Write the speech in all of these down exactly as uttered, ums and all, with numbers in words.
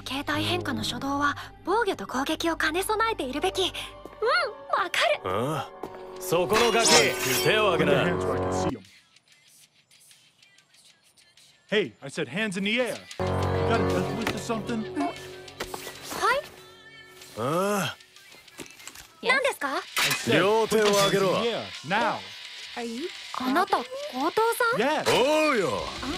の形態変化の初動は防御と攻撃を兼ね備えているべき。うん、わかる。 ああ、そこのガキ、手を挙げな。 Hey, I said hands in the air. You got a death wish or something? はい。 ああ。 何ですか？ 両手を上げろ。 Now. あなた強盗さん？ Yes. おうよ。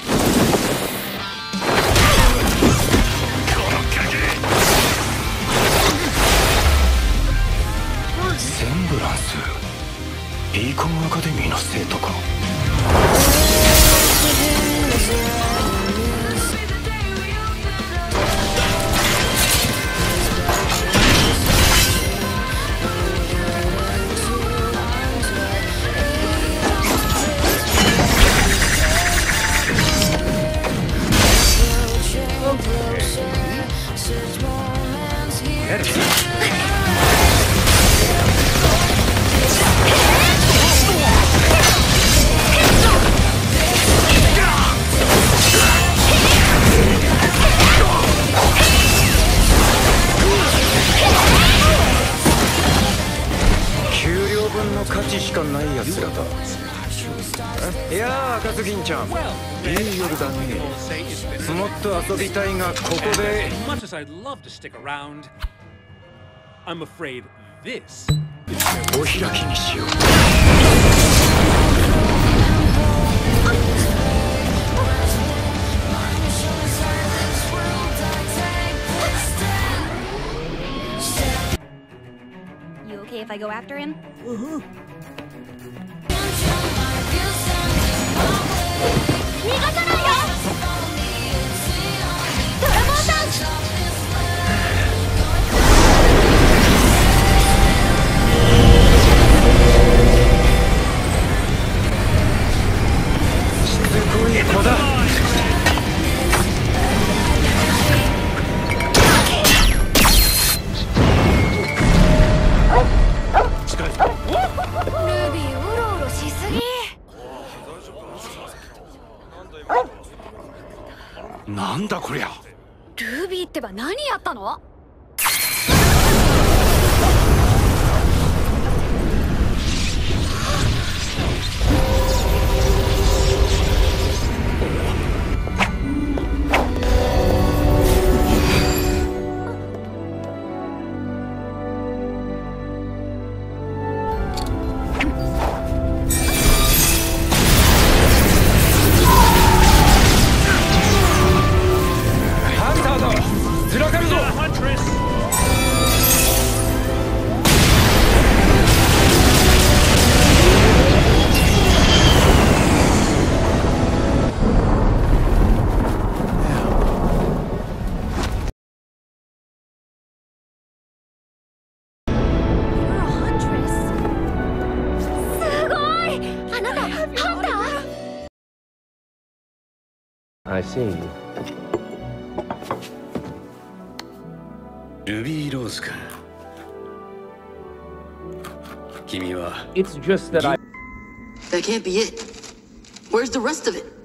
センブランス、ビーコンアカデミーの生徒か。価値しかないやつらだ。いやあ、赤ずきんちゃん、いい夜だね。もっと遊びたいがここで。お開きにしよう。 Okay, if I go after him? Uh-huh. 逃がさないよ！ドラゴンさん！ しつこい子だ。なんだこりゃ。 ルビーってば何やったの？ I see. ルビーローズか。君は。 It's just that I. That can't be it. Where's the rest of it?